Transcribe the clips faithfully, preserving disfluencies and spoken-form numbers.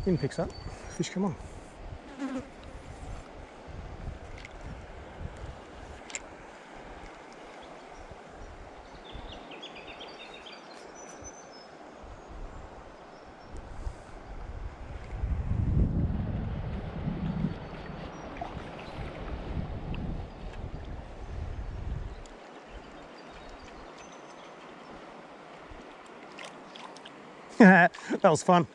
Wind picks up. Fish come on. That was fun.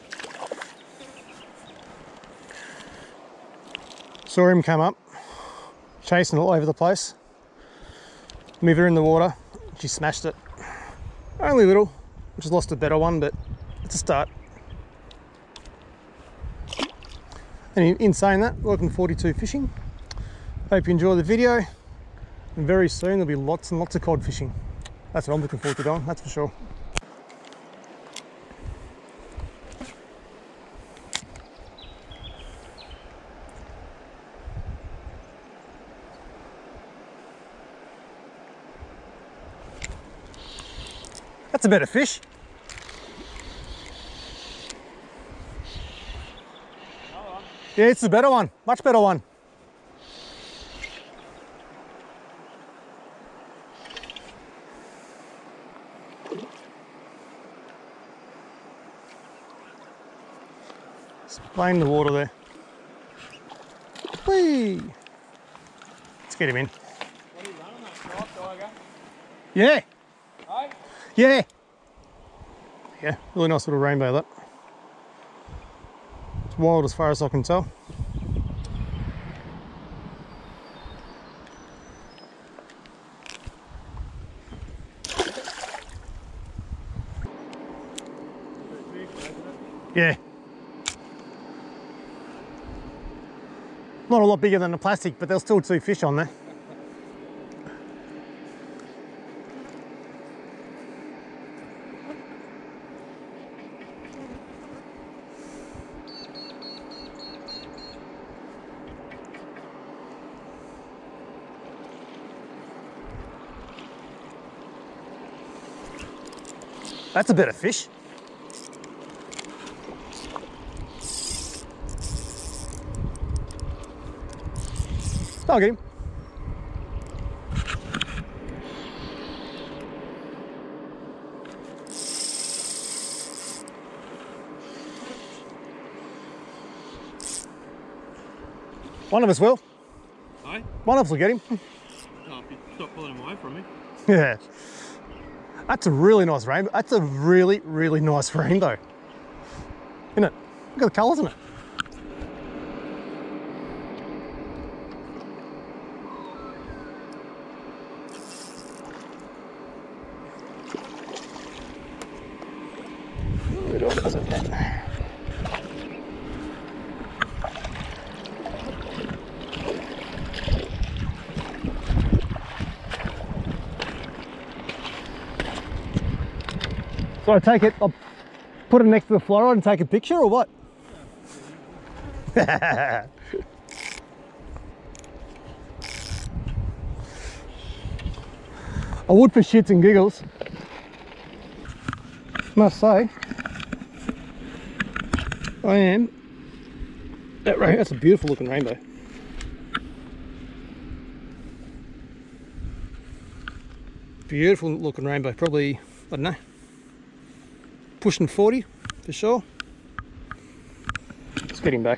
Saw him come up, chasing all over the place. Move her in the water, she smashed it. Only a little, just lost a better one, but it's a start. And in, in saying that, welcome to forty-two Fishing. Hope you enjoy the video. And very soon there'll be lots and lots of cod fishing. That's what I'm looking forward to doing, that's for sure. That's a better fish. Yeah, it's a better one, much better one. It's playing the water there. Whee! Let's get him in. What are you running that stripe, Tiger? Yeah. Hey? Yeah. Yeah, really nice little rainbow that. It's wild as far as I can tell. Yeah. Not a lot bigger than the plastic, but there's still two fish on there. That's a better fish. I'll get him. One of us will. Hey? One of us will get him. Oh, if you stop pulling him away from me. Yeah. That's a really nice rainbow. That's a really, really nice rainbow. Isn't it? Look at the colours in it. So I take it, I'll put it next to the fly rod and take a picture or what? I would for shits and giggles. Must say, I am, that rain, that's a beautiful looking rainbow. Beautiful looking rainbow, probably, I don't know, pushing forty for sure. Let's get him back.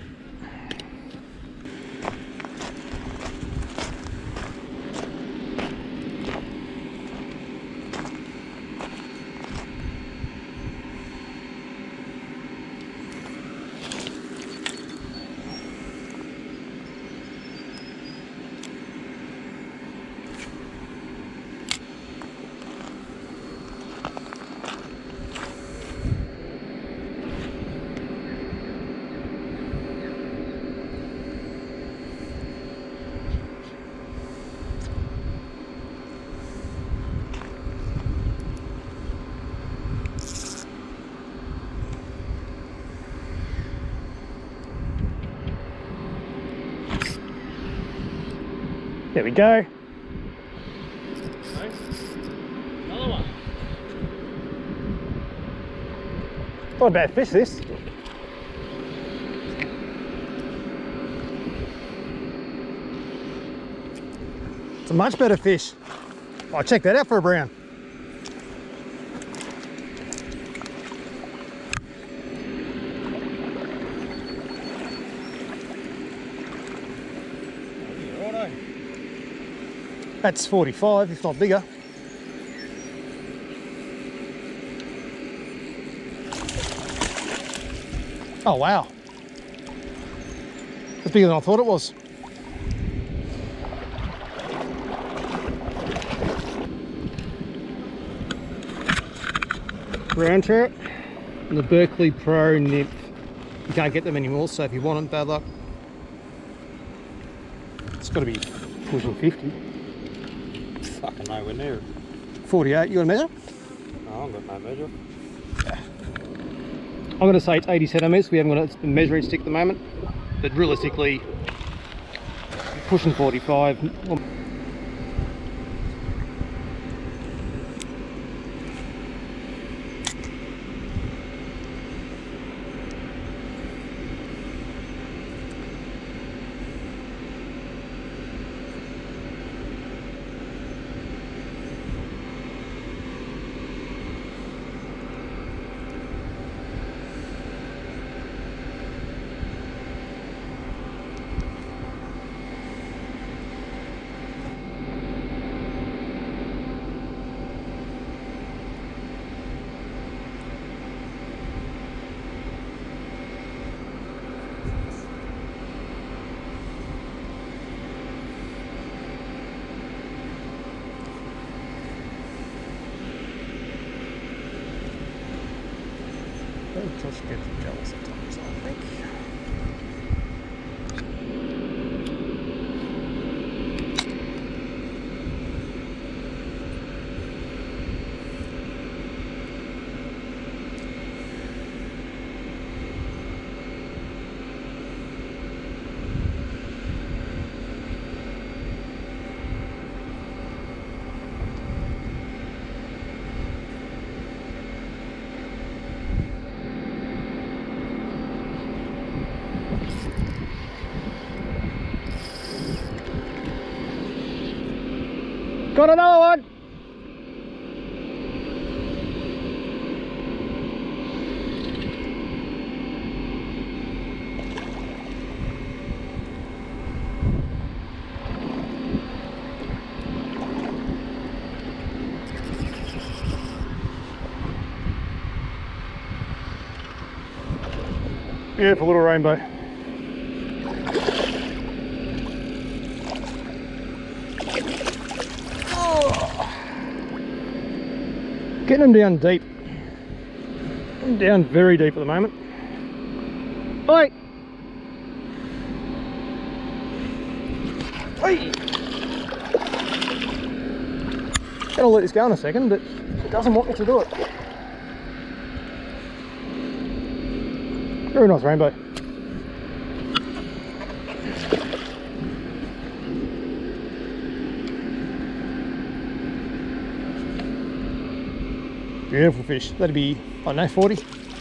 There we go. Hey? Another one. Not a bad fish, this. It's a much better fish. Oh, check that out for a brown. That's forty-five, if not bigger. Oh wow. That's bigger than I thought it was. Brown trout and the Burkley Power Nimph. You can't get them anymore, so if you want them, bad luck. It's got to be pushing fifty. Fucking nowhere near it. forty-eight, you want to measure? No, I've got no measure. I'm going to say it's eighty centimetres. We haven't got a measuring stick at the moment, but realistically, pushing forty-five. Just get the gel sometimes, I think. Got another one! Beautiful little rainbow. Getting them down deep. I'm down very deep at the moment. Oi! Oi! Gonna let this go in a second, but it doesn't want me to do it. Very nice rainbow. Beautiful fish. That'd be, I don't know, forty.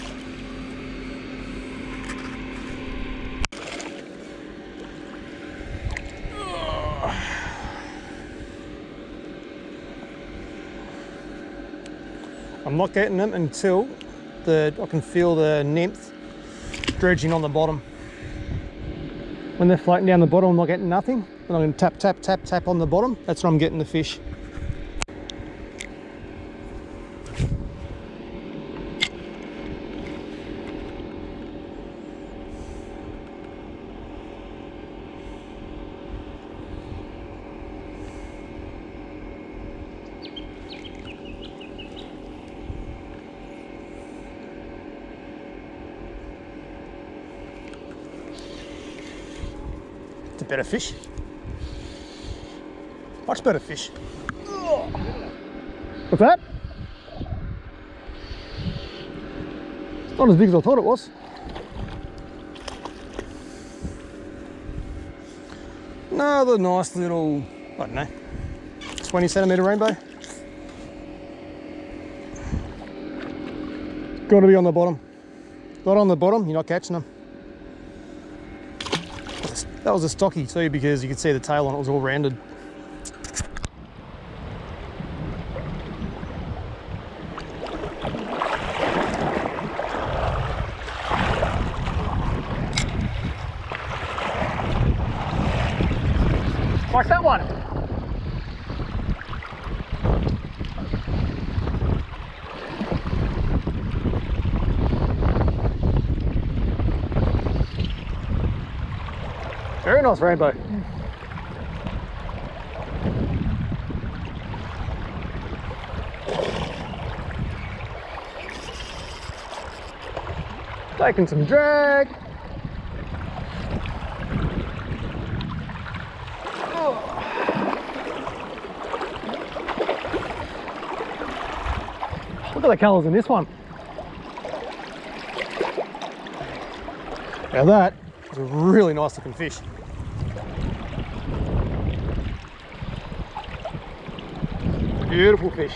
I'm not getting them until the I can feel the nymph dredging on the bottom. When they're floating down the bottom, I'm not getting nothing. And I'm going to tap, tap, tap, tap on the bottom. That's when I'm getting the fish. It's a better fish. Much better fish. What's that? It's not as big as I thought it was. Another nice little, I don't know, twenty centimetre rainbow. Got to be on the bottom. Not on the bottom, you're not catching them. That was a stocky too, because you could see the tail on it was all rounded. Like that one. Very nice rainbow. Taking some drag. Oh. Look at the colours in this one. Now that is a really nice looking fish. Beautiful fish.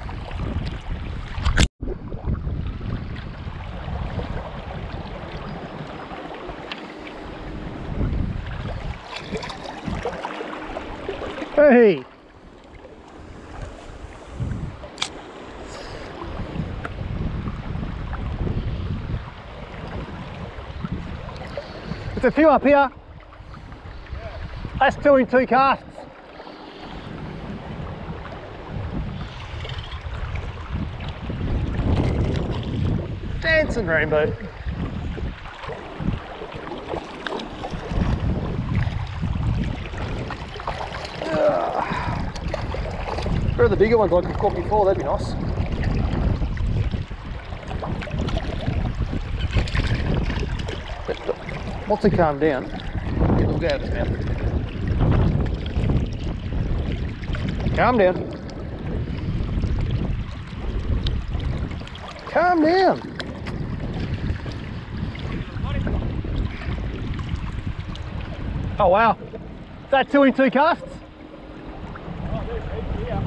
Hey! There's a few up here. That's two in two casts. Dancing rainbow. Where are the bigger ones like we've caught before? That'd be nice. Once they calm down, it'll go out of its mouth. Calm down. Calm down. Oh wow. Is that two in two casts? Oh, there's eight, yeah.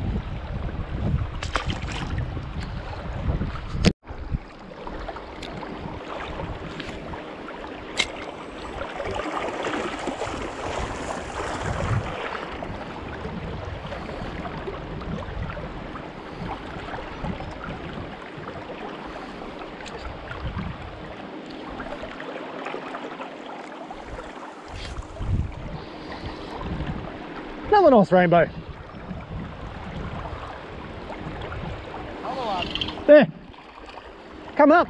Another nice rainbow. There. Come up.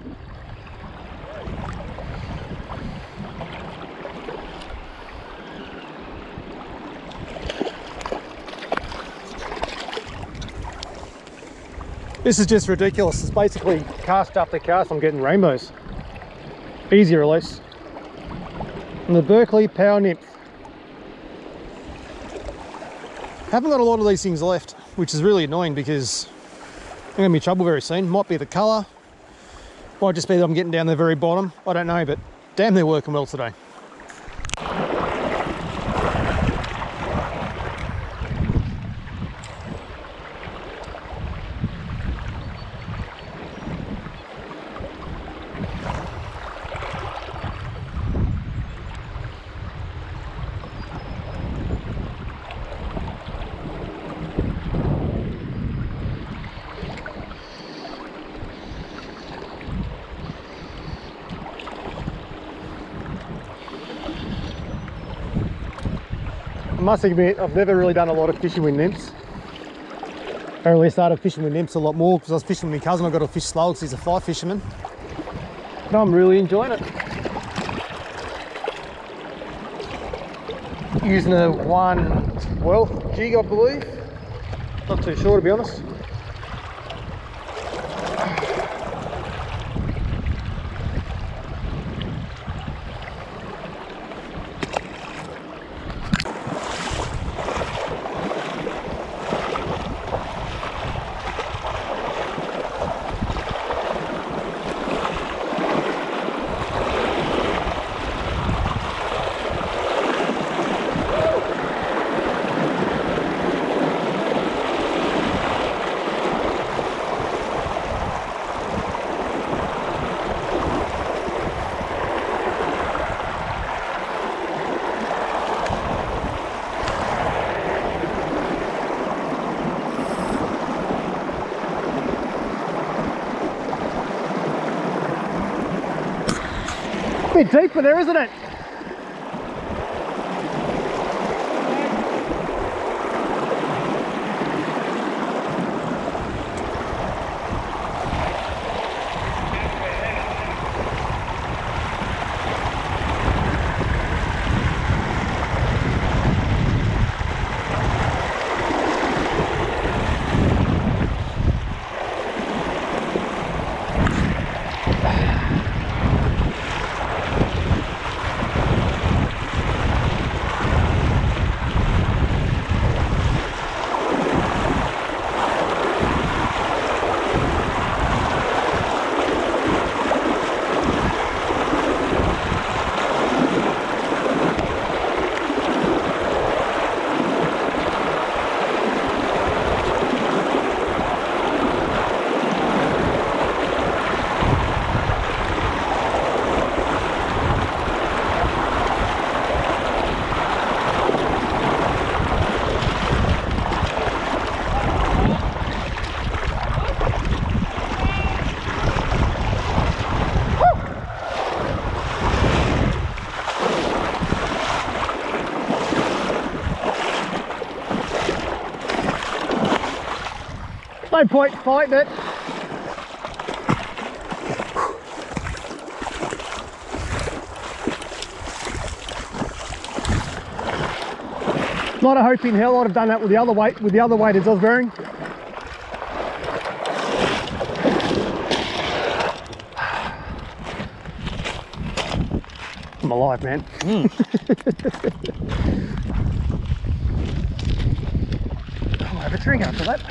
This is just ridiculous. It's basically cast after cast I'm getting rainbows. Easy release. And the Burkley Power Nimph. Haven't got a lot of these things left, which is really annoying because I'm going to be in trouble very soon. Might be the colour, might just be that I'm getting down the very bottom. I don't know, but damn, they're working well today. I must admit, I've never really done a lot of fishing with nymphs. I really started fishing with nymphs a lot more because I was fishing with my cousin. I got to fish slow because he's a fly fisherman. But I'm really enjoying it. Using a one twelfth jig, I believe. Not too sure, to be honest. A bit deeper there, isn't it? No point fighting it. Not a hope in hell I'd have done that with the other weight, with the other weight as I was bearing. I'm alive, man. Mm. I'll have a drink after that.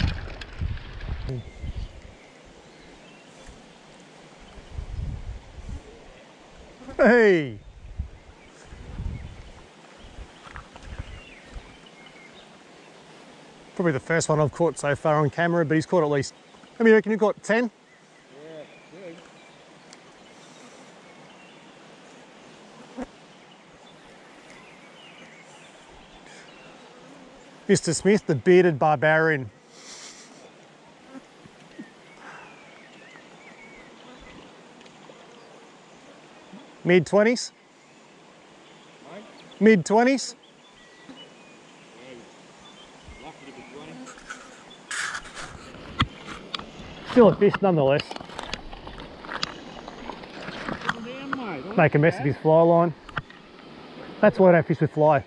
Hey! Probably the first one I've caught so far on camera, but he's caught at least, how many do you reckon you caught? ten? Yeah, good. Mister Smith, the bearded barbarian. Mid twenties? Right? Mid twenties? Lucky to be twenty. Still a fish nonetheless. Down, mate. Make a mess of his fly line. That's why I don't fish with fly.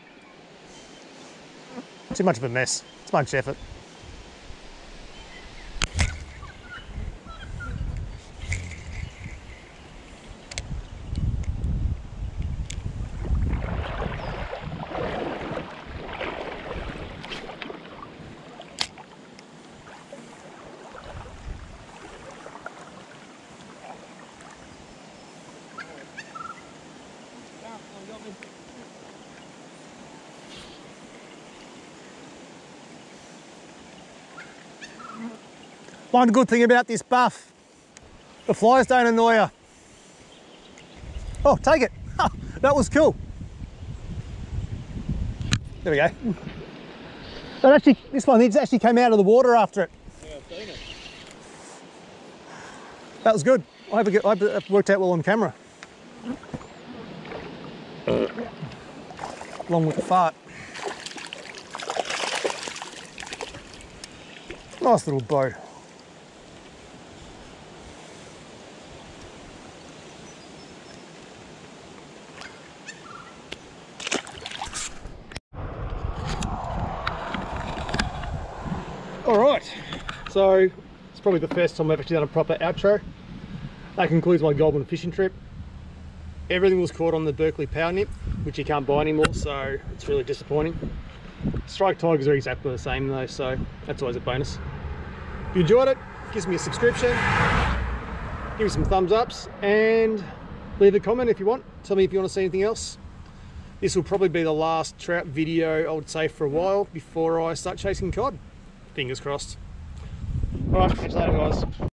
Too much of a mess. It's much effort. One good thing about this buff, the flies don't annoy you. Oh, take it. That was cool. There we go. That actually, this one actually came out of the water after it. Yeah, I've seen it. That was good. I hope, it, I hope it worked out well on camera. Along with the fart. Nice little bow. All right, so it's probably the first time I've actually done a proper outro. That concludes my Goulburn fishing trip. Everything was caught on the Burkley Power Nimph, which you can't buy anymore, so it's really disappointing. Strike tigers are exactly the same though, so that's always a bonus. If you enjoyed it, give me a subscription, give me some thumbs ups, and leave a comment if you want. Tell me if you want to see anything else. This will probably be the last trout video, I would say, for a while before I start chasing cod. Fingers crossed. All right, catch you later, guys.